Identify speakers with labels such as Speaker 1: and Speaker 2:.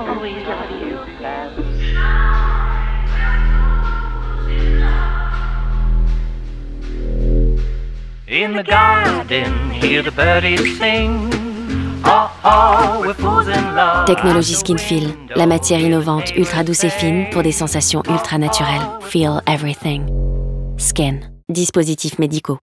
Speaker 1: always love you.
Speaker 2: In the garden, hear the birdies sing. Oh, oh, we're fools in love.
Speaker 3: Technologie Skinfeel, la matière innovante ultra douce et fine pour des sensations ultra naturelles. Feel everything. Skin, dispositifs médicaux.